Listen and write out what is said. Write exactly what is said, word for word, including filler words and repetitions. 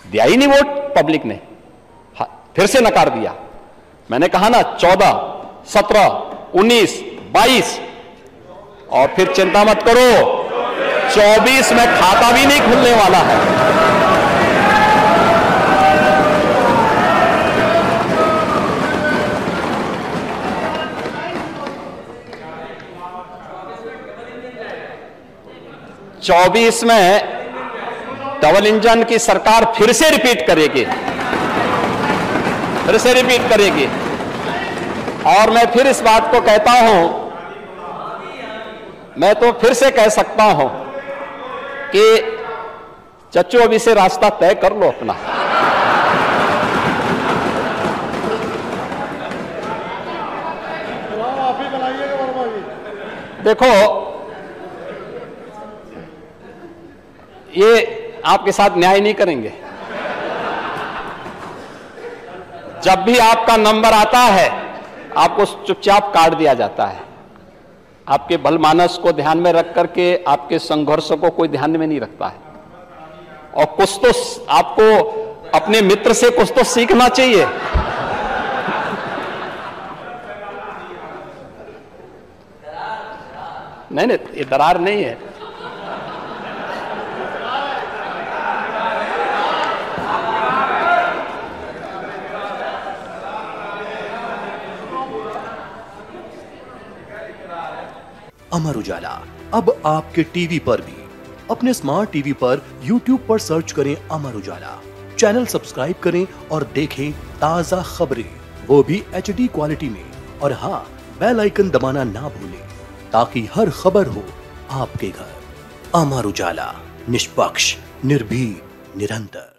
दिया ही नहीं vote public ने, फिर से नकार दिया। मैंने कहा ना चौदह, सत्रह, उन्नीस, बाईस और फिर चिंता मत करो चौबीस में खाता भी नहीं खुलने वाला है। चौबीस में डबल इंजन की सरकार फिर से रिपीट करेगी, फिर से रिपीट करेगी। और मैं फिर इस बात को कहता हूं, मैं तो फिर से कह सकता हूं कि चच्चू अभी से रास्ता तय कर लो अपना। देखो ये आपके साथ न्याय नहीं करेंगे। जब भी आपका नंबर आता है आपको चुपचाप काट दिया जाता है। आपके बल मानस को ध्यान में रख करके आपके संघर्षों को कोई ध्यान में नहीं रखता है। और कुछ तो आपको अपने मित्र से कुछ तो सीखना चाहिए। नहीं नहीं ये दरार नहीं है। अमर उजाला अब आपके टीवी पर भी। अपने स्मार्ट टीवी पर यूट्यूब पर सर्च करें अमर उजाला, चैनल सब्सक्राइब करें और देखें ताजा खबरें, वो भी एच डी क्वालिटी में। और हाँ, बेल आइकन दबाना ना भूलें ताकि हर खबर हो आपके घर। अमर उजाला, निष्पक्ष, निर्भीक, निरंतर।